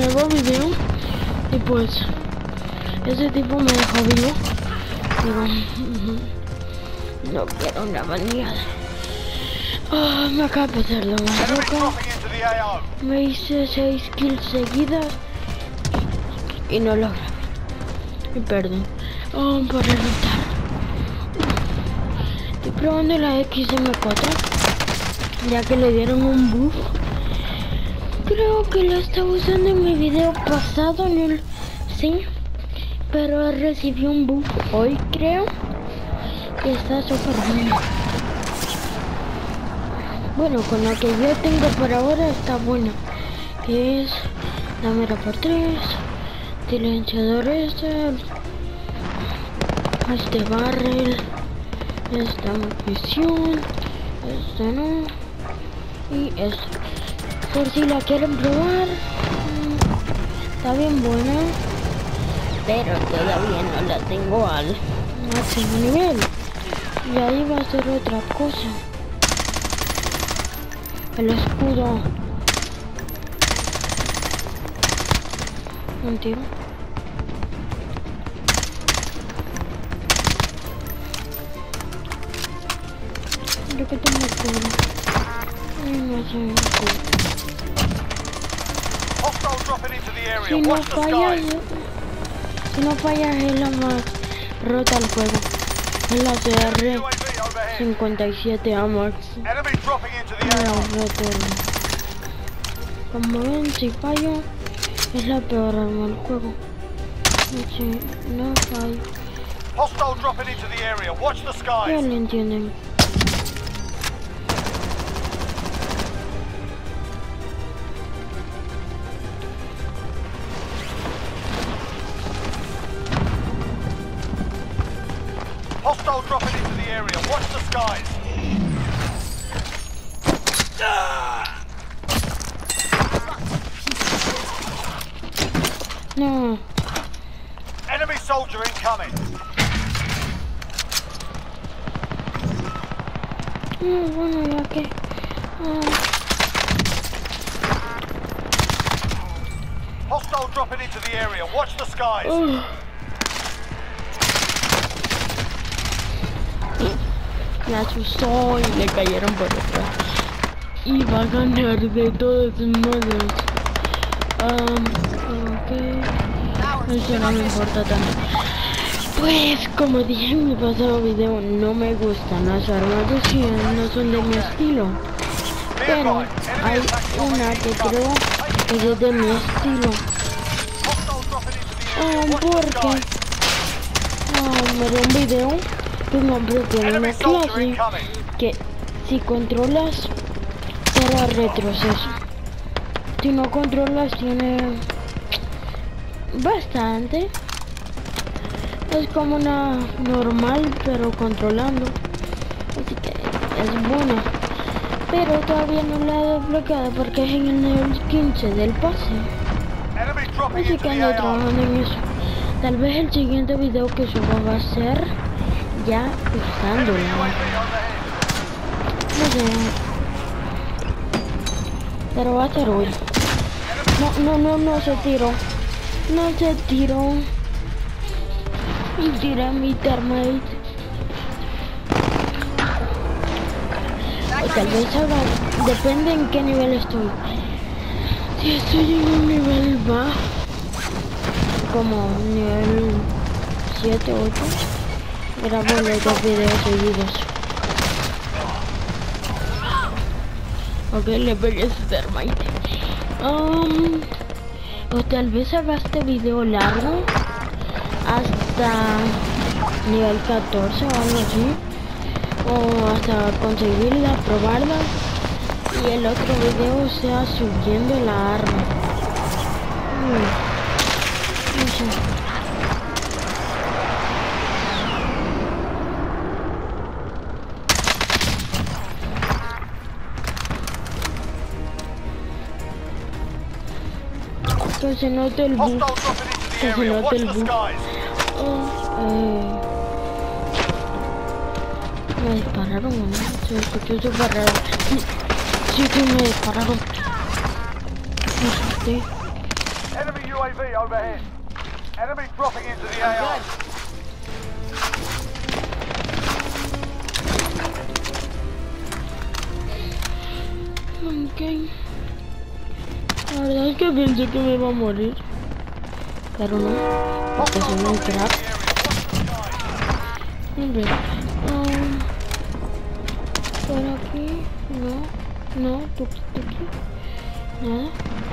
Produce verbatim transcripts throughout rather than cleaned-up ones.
nuevo video y pues ese tipo me dejó vivo, pero no quiero una baneada. Oh, me acaba de pasar lo más loco. Me hice seis kills seguidas y no lo grabé. Y perdón. Oh, por reventar. Estoy probando la X M cuatro, ya que le dieron un buff. Creo que la estaba usando en mi video pasado, no lo sé, pero recibí un buff hoy, creo, que está súper bien. Bueno, con lo que yo tengo por ahora está bueno, que es la mira por tres, silenciador este, este barrel, esta munición, esta no, y esta. Por si la quieren probar, está bien buena, pero todavía no la tengo al máximo nivel. Y ahí va a ser otra cosa. El escudo. Mentira. Creo que tengo escudo. Ay, no sé el escudo. Si no falla, si no falla es la más rota el juego. Es la C R cincuenta y siete A Max. Como ven, si fallo, es la peor arma del juego. Si no fallo, ya lo entienden. Hostile dropping into the area. Watch the skies. No. Enemy soldier incoming. No, bueno, ya que. Uh... Hostile dropping into the area. Watch the skies. Uh... Me asustó y le cayeron por detrás. Y va a ganar de todos modos. Um, ok. Eso no me importa tanto. Pues como dije en mi pasado video, no me gustan las armas de cien, no son de mi estilo. Pero hay una que creo que es de mi estilo. Um, porque um, me dio un video que un hombre tiene una clase que si controlas será retroceso, si no controlas tiene bastante, es como una normal pero controlando, así que es buena, pero todavía no la he desbloqueado porque es en el nivel quince del pase, así que ando trabajando en eso. Tal vez el siguiente video que suba va a ser ya usándola. No sé. Pero va a ser hoy. No, no, no, no se tiró. No se tiró. Y tira mi termite. O tal vez haga. Depende en qué nivel estoy. Si estoy en un nivel bajo, como nivel siete, ocho. Grabo los dos videos seguidos. Ok, le pegué su termite. Um, o tal vez haga este video largo hasta nivel catorce o algo así. O hasta conseguirla, probarla. Y el otro video sea subiendo la arma. Hmm. No sé. Que se note el bug, que se note el bug. Oh, eh, me dispararon, ¿no? Se escuchó súper raro. Sí, sí, me dispararon. Me asusté. A V overhead. Enemy dropping into the A R. Ok. La verdad es que pensé que me iba a morir. Pero no. Porque soy un crack. Hombre. Um, por aquí. No. No. Tuki tuki. Nada.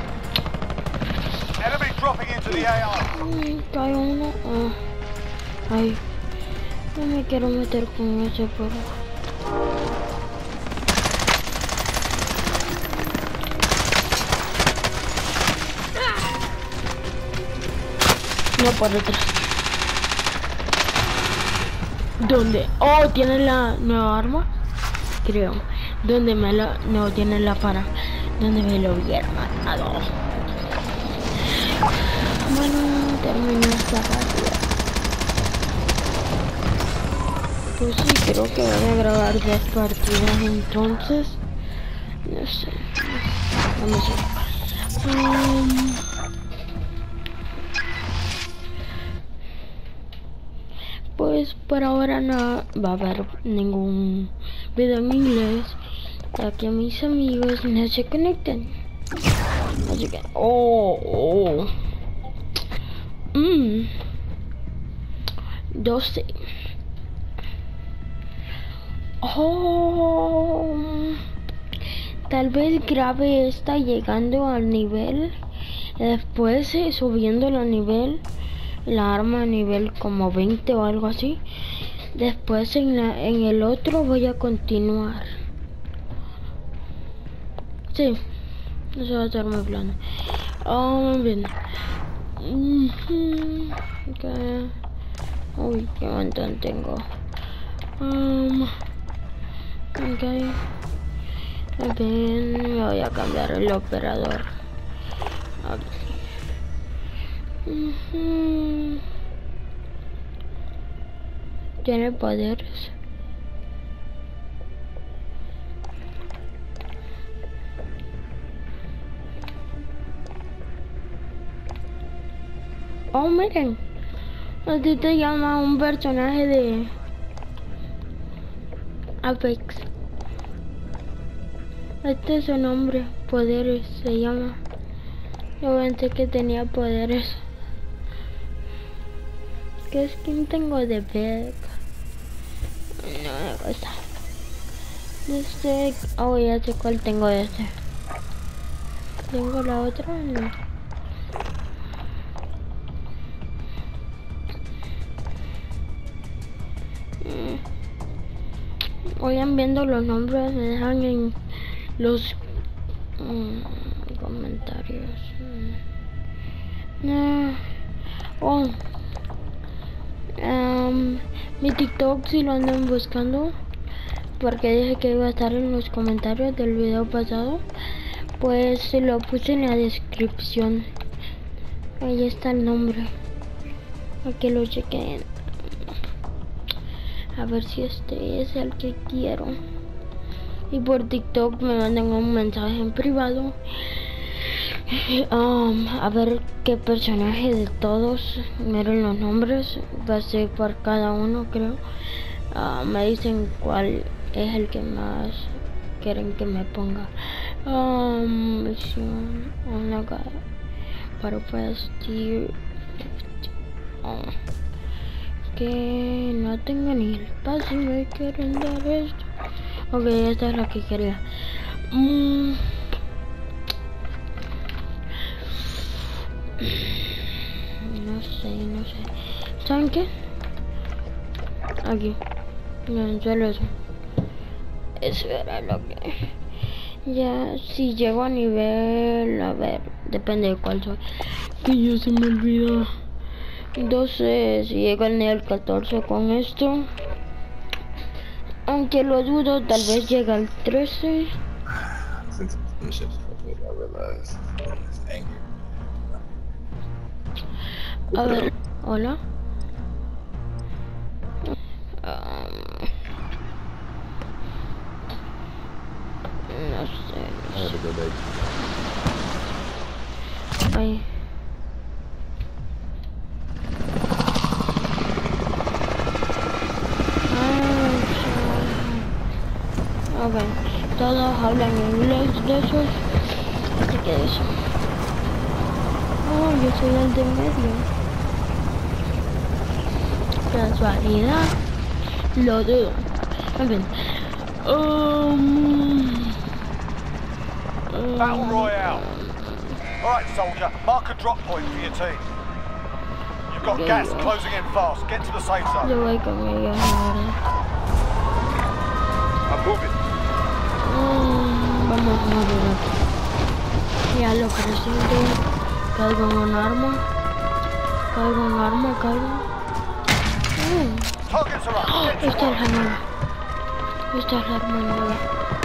Enemy dropping into the A R. Uy, cae uno. Ah. Ay. No me quiero meter con ese, pero... No, por detrás. ¿Dónde? Oh, tiene la nueva arma. Creo. ¿Dónde me la... No, tiene la para. ¿Dónde me lo hubiera matado? Bueno, terminé esta partida. Pues sí, creo que voy a grabar dos partidas entonces. No sé. Vamos a ver. Um... Pues por ahora no va a haber ningún video en inglés, ya que mis amigos no se conectan. Así que, oh, oh. Mmm. doce. Oh. Tal vez grabe esta llegando al nivel, después eh, subiendo el nivel. La arma a nivel como veinte o algo así. Después en, la, en el otro voy a continuar. Sí, eso va a ser mi plan. Oh, bien. Uh-huh. Okay. Uy, qué montón tengo. Um, ok. Bien, voy a cambiar el operador. Okay. Uh-huh. Tiene poderes. Oh, miren. Así te llama un personaje de Apex. Este es su nombre. Poderes se llama. Yo pensé que tenía poderes. ¿Qué skin tengo de Beck? No me gusta. Este... Oh, ya sé cuál tengo de este. ¿Tengo la otra? No. Vayan viendo los nombres, me dejan en los mm, comentarios. No. Oh. Um, mi TikTok si lo andan buscando, porque dije que iba a estar en los comentarios del video pasado, pues lo puse en la descripción. Ahí está el nombre, para que lo chequen. A ver si este es el que quiero. Y por TikTok me mandan un mensaje en privado. Um, a ver qué personaje de todos, miren los nombres, va a ser por cada uno, creo. Uh, me dicen cuál es el que más quieren que me ponga. Um, misión, oh my god, para pastir. Oh. Que no tengo ni el pase y me quieren dar esto. Ok, esta es la que quería. Mm. No sé, no sé. ¿Saben qué? Aquí. No, solo eso. Eso era lo que... Ya, si llego a nivel... A ver, depende de cuál soy. Que yo se me olvida. Entonces, si llego al nivel catorce con esto, aunque lo dudo, tal vez llegue al trece. A ver, hola. Um, no sé, no sé. Ay. todos hablan inglés de esos. Así que eso. Oh, yo soy el de medio. Casualidad. Lo dudo. En fin. Um, Battle Royale. Alright, soldier, mark a drop point for your team. You've got Okay, gas yeah. closing in fast. Get to the safe zone. yo voy con ellos ahora. I'm moving. Mm, vamos a morir. Ya lo presento. Caigo en un arma. Caigo en arma, caigo. Mm. Targets are Oh, up. Get to esta es work. la nueva. Esta es la arma nueva.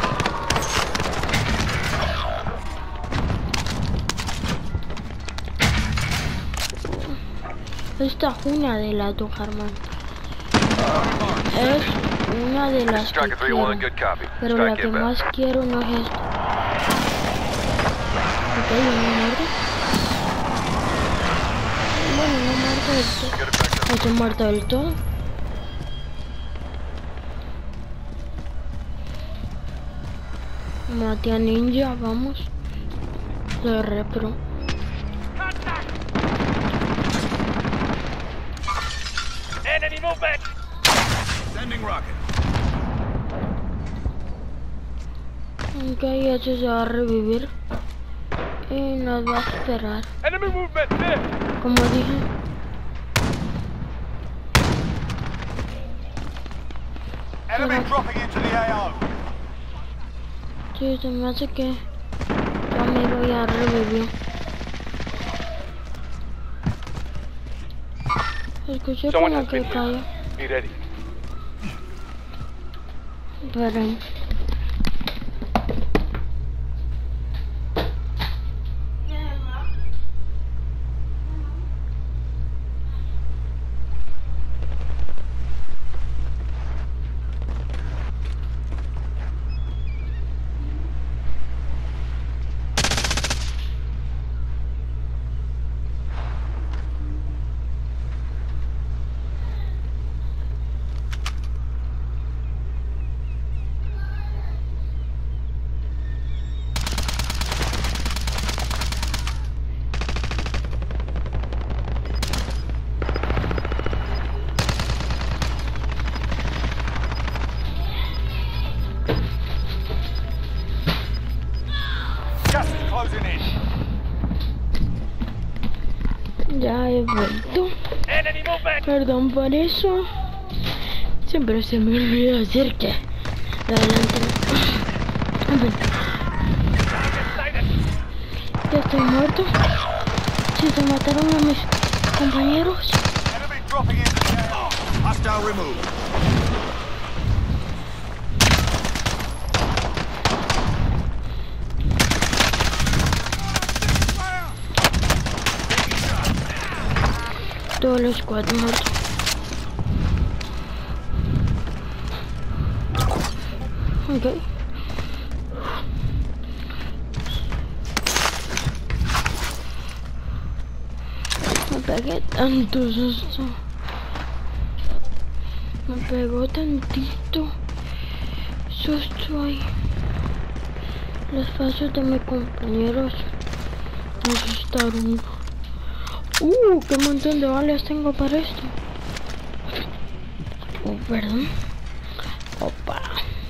Esta es una de las dos armas. Es una de las que Striker three one, quiero. good copy. Pero la Strike que inbound. más quiero no es esta. Ok, no muerto. Bueno, no muerto del todo. Get it back up. No estoy muerto del todo. Maté a ninja, vamos. Soy re pro. Enemy movement. Sending rocket. Ok, eso se va a revivir. Y nos va a esperar. Enemy movement. There. Como dije. Enemy Pero- dropping into the A O. Sí, se me hace que ya me voy a revivir. Escuché como que cayó. Be ready. Pero... Gas is closing in. Ya he vuelto. Enemy movement. Perdón por eso. Siempre se me olvida decir que adelante. En fin, ya estoy muerto. Si se mataron a mis compañeros. Enemy dropping into the A O. Hostile removed. Todos los cuatro muertos. Ok. Me pegué tanto susto. Me pegó tantito susto ahí. Los pasos de mis compañeros me asustaron. Uh, qué montón de balas tengo para esto. Oh, perdón. Opa.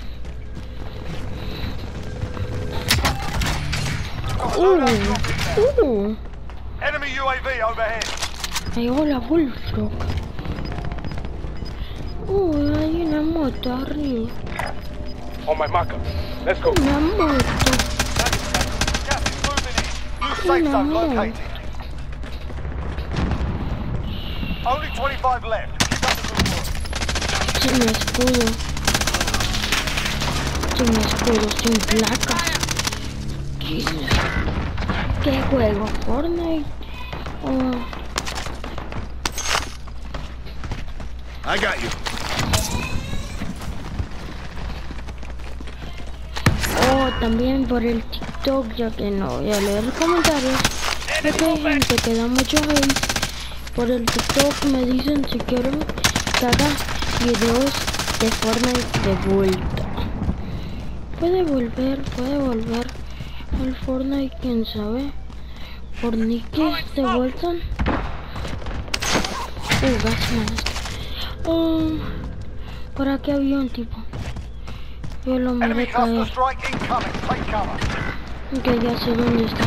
Uh, uh. Enemy U A V overhead. Llegó la Bullfrog. Uh, hay una moto arriba. On my marker. Let's go. Una moto. Gas is moving in. New safe No. zone located. Only twenty-five left. Keep up the good work. Sin escudo. Sin escudo, sin placas. ¿Qué, ¿Qué juego? ¿Fortnite? Oh, I got you. oh, también por el TikTok, ya que no voy a leer comentarios. Porque hay gente que da mucho hate. Por el TikTok me dicen si quieren que haga videos de Fortnite de vuelta. Puede volver, puede volver al Fortnite, quién sabe. Por Nicky de vuelta. Uh, gas mask. Um, por aquí había un tipo. Yo lo Enemy miré cluster caer. strike incoming. Take cover. Que ya sé dónde está.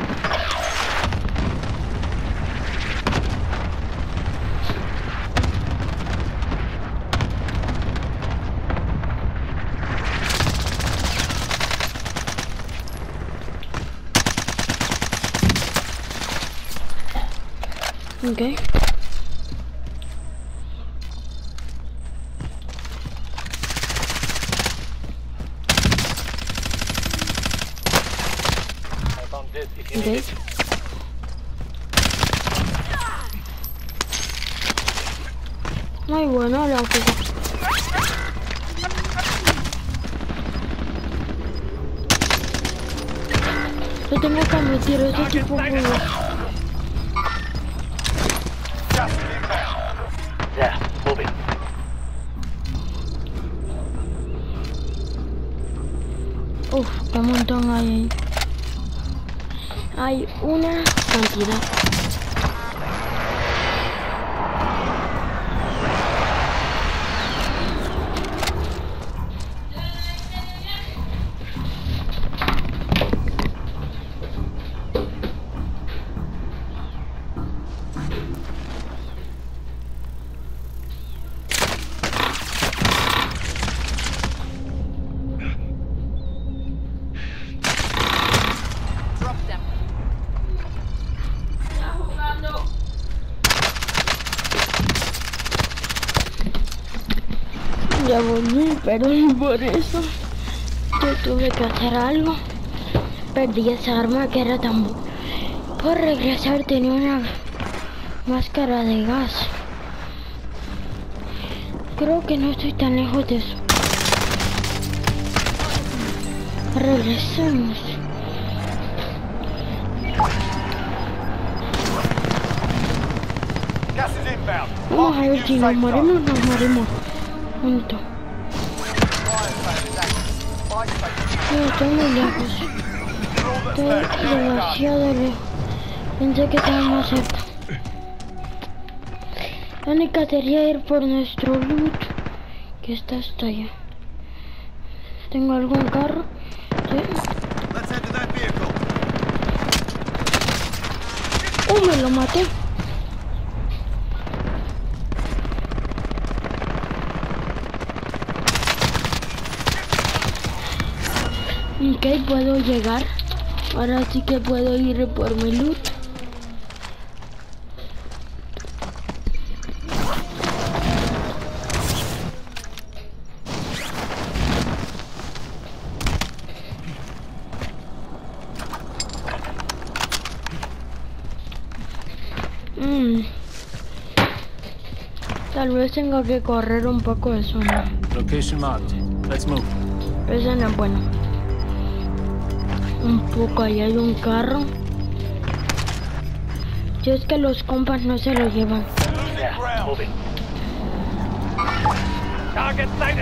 Okay. Okay. Muy bueno la cosa. Yo tengo que admitir, ese tipo juego. Gas is inbound. Yeah, moving. Uf, qué montón hay ahí. Hay una cantidad. Ya volví, pero por eso yo tuve que hacer algo. Perdí esa arma que era tan buena. Por regresar tenía una máscara de gas. Creo que no estoy tan lejos de eso. Regresemos. Gas is inbound. Vamos a ver Marking si new nos safe morimos, zone. nos morimos. Junto. Fire sale is active. Fire station. No, estoy muy lejos. All that's Estoy left. Get it done. demasiado lejos. Pensé que estaba más cerca. La única sería ir por nuestro loot, que está hasta allá. ¿Tengo algún carro? Sí. Let's head to that vehicle. ¡Oh, me lo maté! Ok, puedo llegar. Ahora sí que puedo ir por mi loot. Mm. Tal vez tenga que correr un poco de zona. Location marked. Let's move. Eso no es bueno. Un poco, ahí hay un carro. Si es que los compas no se lo llevan. Losing Yeah, ground. moving. Target sighted.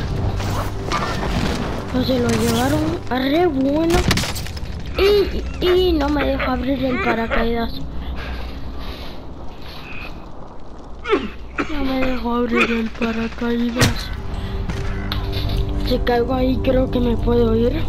No se lo llevaron. Arre bueno. Y, y no me deja abrir el paracaídas. No me dejó abrir el paracaídas. Si caigo ahí creo que me puedo ir.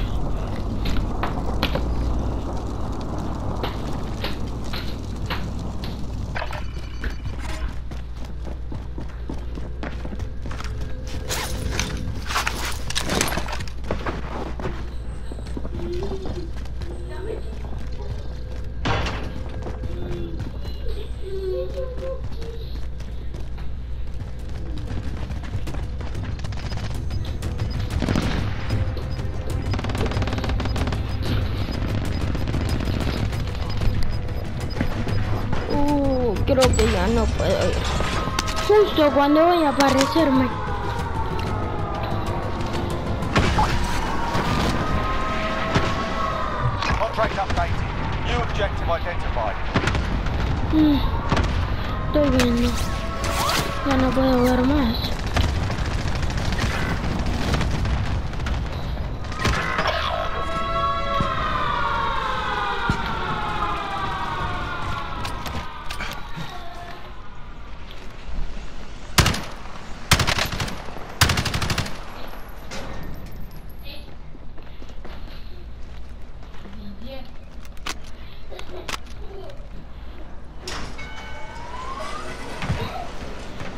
Uh, creo que ya no puedo ir. Justo cuando voy a aparecerme. Contract updated. New objective identified. Mm, estoy viendo. Ya no puedo ver más.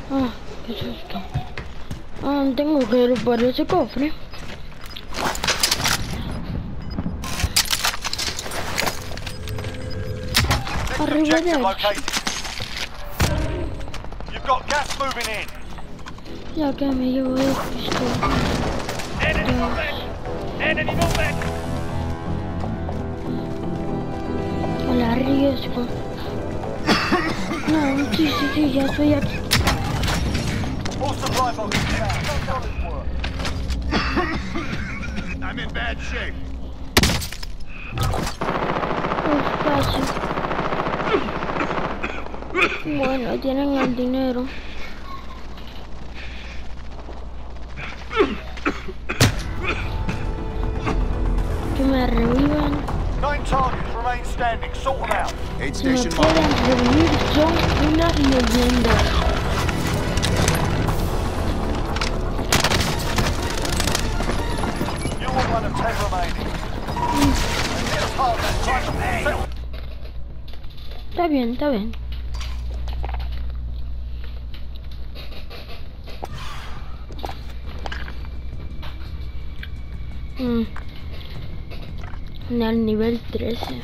Ah, ¿qué es esto? Ah, tengo que ir por ese cofre. Arriba Objective de located. You've got gas moving in. ya que me llevo esto. Enemy movement. Enemy movement. El arriesgo. No, sí, sí, sí, ya estoy aquí. All supply boxes down. Solid work. I'm in bad shape. Uf, casi. Bueno, tienen el dinero. Que me revivan. Nine targets remain standing. Sort them out. Aid Si me station pueden marked. revivir son unas leyendas. You are one of ten remaining. Hit hard that time. Settle. Está bien, está bien. Mm. En el nivel trece.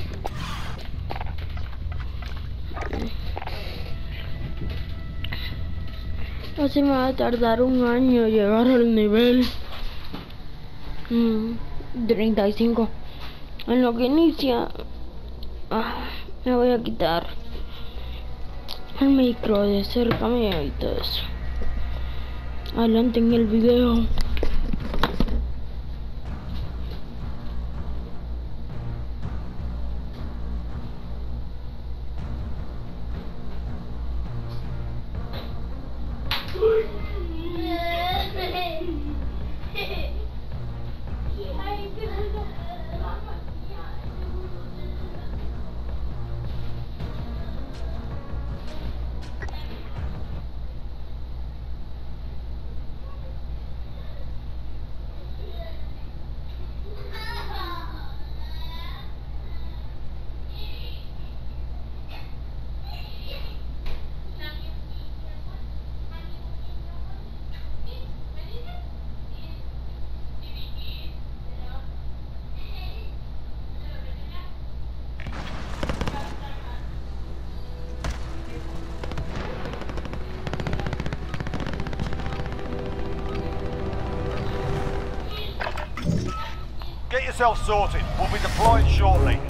Así me va a tardar un año llegar al nivel mm, treinta y cinco. En lo que inicia, ah, me voy a quitar el micro de cerca mío y todo eso. Adelante en el video. Get yourself sorted. We'll be deploying shortly.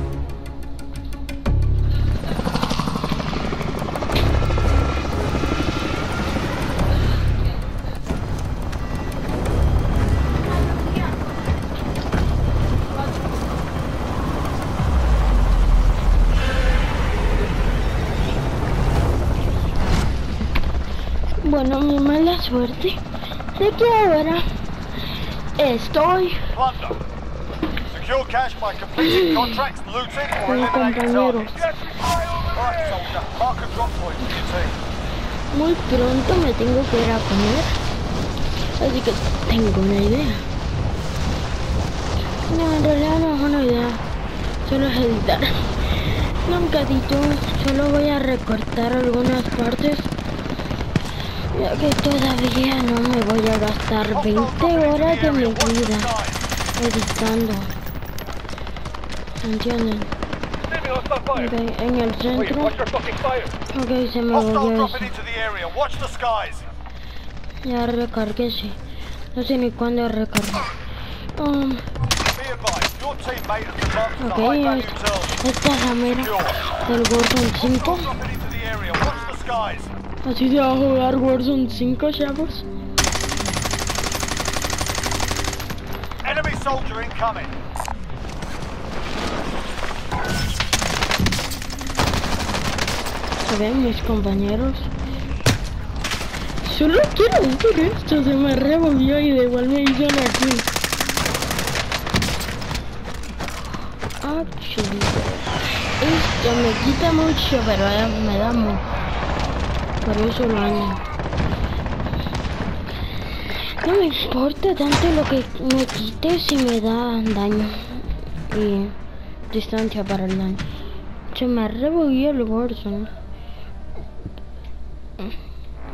Bueno, mi mala suerte de que ahora estoy Plunder. Secure cash by completing contracts, looting, or con eliminating compañeros. targets. Alright, soldier. Mark a drop point for your team. Muy pronto me tengo que ir a comer, así que tengo una idea. No, en realidad no es una idea, solo es editar. Nunca edito, solo voy a recortar algunas partes, ya que todavía no me voy a gastar veinte horas de mi vida editando. ¿Entienden? Ok, en el centro. Ok, se me Hostile volvió dropping eso. into the area. Watch the skies. Ya recargué, sí. No sé ni cuándo recargo. Um, Be advised, your teammate has been marked as a ok, high value es- target. esta es la mera del Warzone cinco. Hostile dropping into the area. Watch the skies. Así se va a jugar Warzone cinco, chavos. Enemy soldier incoming. Se ven mis compañeros. Solo quiero decir esto, se me revolvió y de igual me hizo aquí. Actually, esto me quita mucho, pero eh, me da mucho. Por eso lo añado. No me importa tanto lo que me quite si me da daño y distancia para el daño. Se me revolvió el Warzone.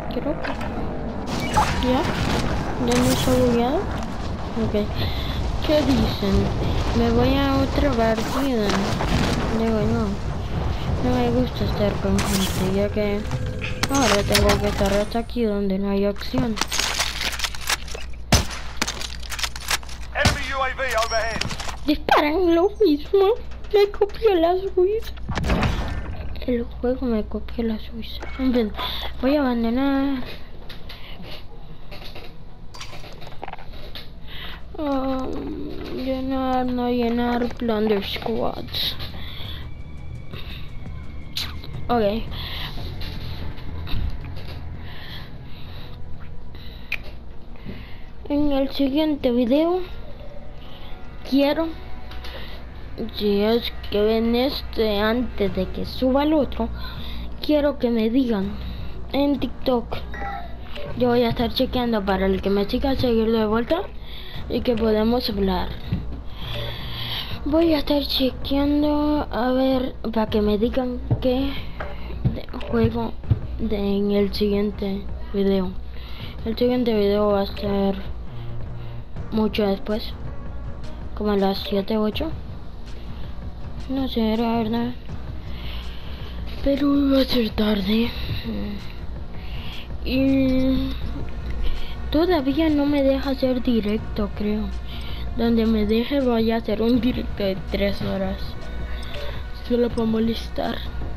Creo que... ¿Ya? ¿Ya no está bugueado? Ok. ¿Qué dicen? Me voy a otra partida. Digo, no. No me gusta estar con gente, ya que... ahora tengo que estar hasta aquí donde no hay acción. Enemy U A V overhead. Disparan lo mismo. Me copió la Suiza. El juego me copió la Suiza. En fin, voy a abandonar. Um, llenar, no llenar, plunder squads. Ok. En el siguiente video quiero, si es que ven este antes de que suba el otro, quiero que me digan en TikTok. Yo voy a estar chequeando para el que me siga, seguirlo de vuelta y que podamos hablar. Voy a estar chequeando a ver para que me digan qué juego de, en el siguiente video. El siguiente video va a ser mucho después, como a las siete u ocho. No sé, la verdad, pero va a ser tarde. Y todavía no me deja hacer directo, creo. Donde me deje voy a hacer un directo de tres horas. Solo para molestar.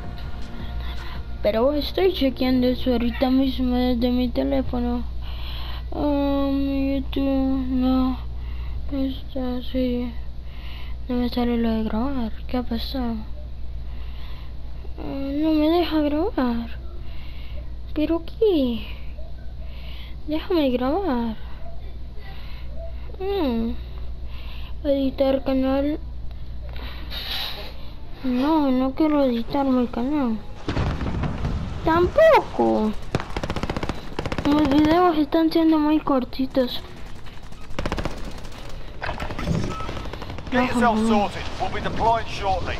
Pero estoy chequeando eso ahorita mismo desde mi teléfono. Um, YouTube, no. Está así. No me sale lo de grabar. ¿Qué ha pasado? Uh, no me deja grabar. ¿Pero qué? Déjame grabar. Mm. Editar canal. No, no quiero editar mi canal. Tampoco. Mis videos están siendo muy cortitos. Get yourself sorted. We'll be deploying shortly.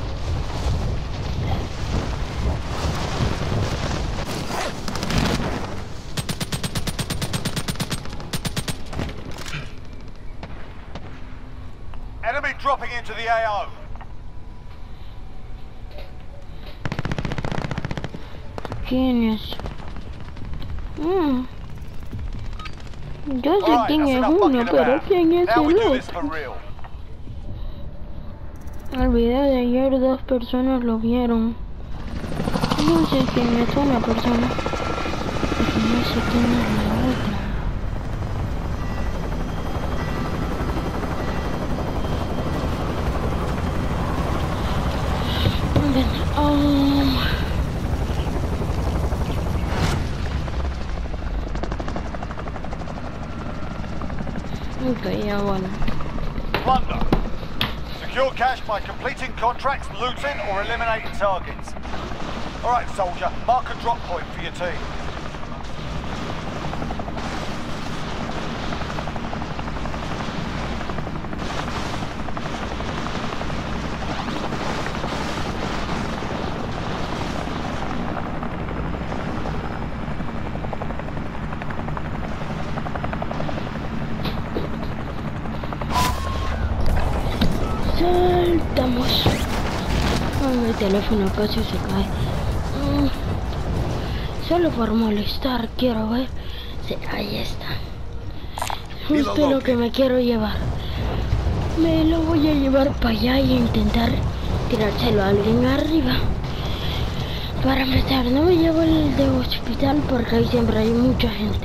Enemy dropping into the A O. ¿Quién es? Mm. Yo sé Alright, quién that's es enough uno, fucking pero about. ¿quién es Now we el do this otro? for real. El video de ayer dos personas lo vieron. No sé quién es una persona. Pero no sé quién es la otra. Ven, um... ok, ya bueno. Plunder. Secure cash by completing contracts, looting or eliminating targets. Alright, soldier, mark a drop point for your team. Saltamos. Ay, mi teléfono casi se cae. Mm. Solo por molestar quiero ver. Sí, ahí está. Justo lo que me quiero llevar. Me lo voy a llevar para allá y intentar tirárselo a alguien arriba. Para matar. No me llevo el de hospital porque ahí siempre hay mucha gente.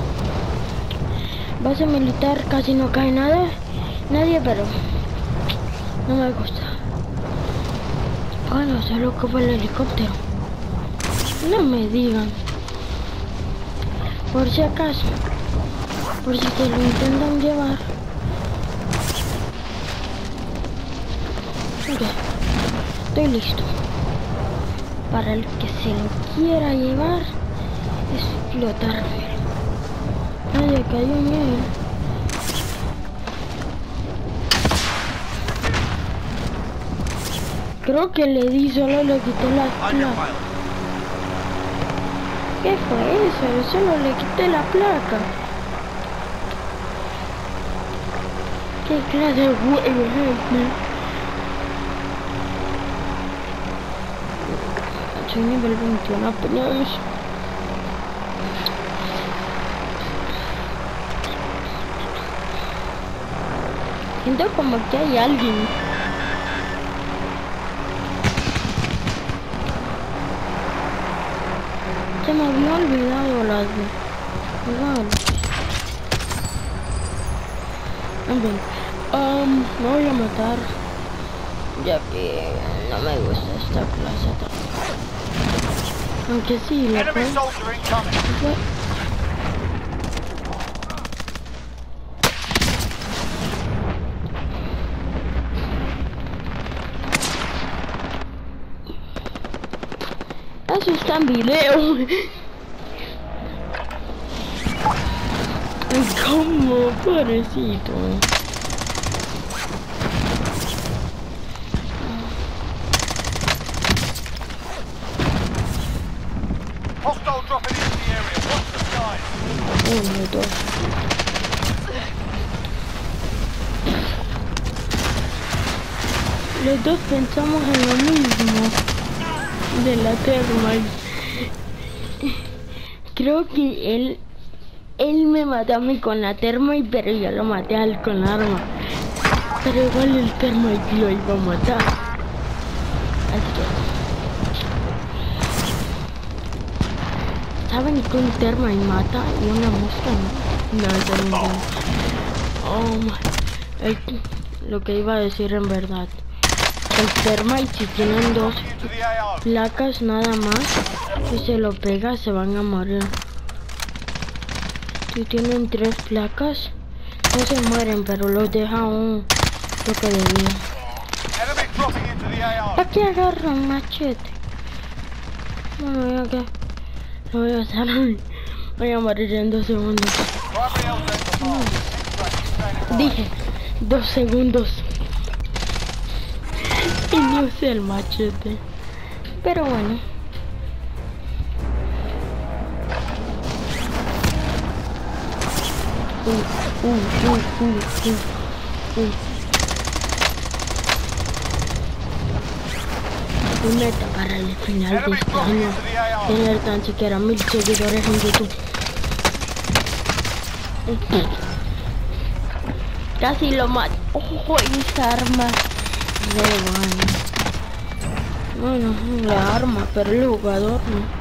Base militar casi no cae nada. Nadie, pero no me gusta. Bueno, solo como el helicóptero. No me digan. Por si acaso. Por si te lo intentan llevar. Ok. Estoy listo. Para el que se lo quiera llevar, explotarme. Nadie cayó en él. Creo que le di, solo le quité la plata. ¿Qué fue eso? Solo le quité la placa. ¿Qué clase de huevo es este? Soy nivel veintiuno apenas. Siento como que hay alguien. Se me había olvidado las de... Igual. En fin. Um, me voy a matar. Ya que no me gusta esta clase tan... Aunque sí, la Enemy puedo... soldier incoming. Eso está en video. ¿Cómo? Pobrecito. Hostile dropping into the area. Watch the skies. Uno, dos. Los dos pensamos en lo mismo. De la termal. Creo que él él me mató a mí con la termal, pero yo lo maté a él con la arma. Pero igual el termal lo iba a matar. Así que ¿saben que un termal mata y una mosca no? No, eso no entiendo. Oh my. El, lo que iba a decir en verdad. El termite, si tienen dos placas nada más y se lo pega, se van a morir. Si tienen tres placas, no se mueren, pero los deja un toque de vida. Aquí agarro un machete. Bueno, ya que lo voy a hacer. Voy a morir en dos segundos. No. Dije, dos segundos. Y ni usé el machete. Pero bueno. Uh, uh, uh, uh, uh, uh. Mi meta para el final de este año tener tan siquiera mil seguidores en YouTube. Casi lo mato. Ojo, esa arma. Bueno, la arma, pero el jugador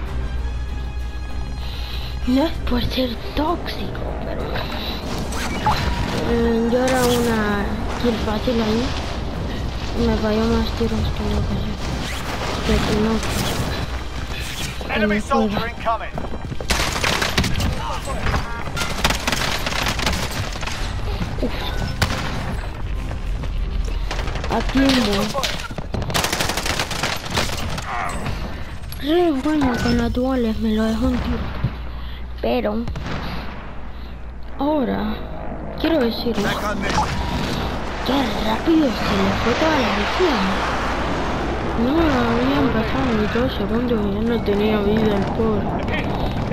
no. No es por ser tóxico, pero eh, yo era una kill fácil ahí. Me falló más tiros que lo que sé. Que no. Enemy soldier incoming. Aquí no. Re bueno con las duales, me lo dejó un tiro. Pero ahora quiero decirles que rápido se le fue toda la misión. No habían pasado ni dos segundos y ya no tenía vida el pobre.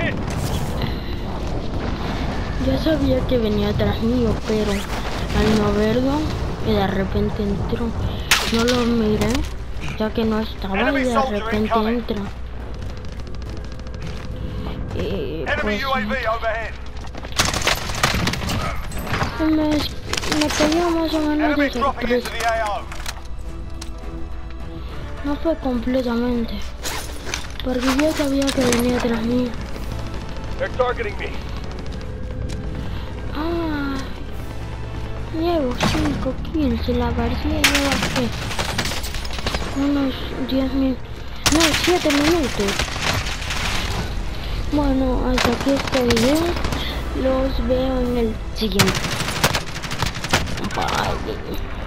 Ya sabía que venía atrás mío, pero al no verlo, que de repente entró, no lo miré, ya que no estaba, y de repente entra. Y pues me, me cayó más o menos de sorpresa. No fue completamente, porque yo sabía que venía atrás mío. Ah, llevo cinco kills y la partida lleva que unos diez minutos, no, siete minutos. Bueno, hasta aquí este video, los veo en el siguiente. Bye.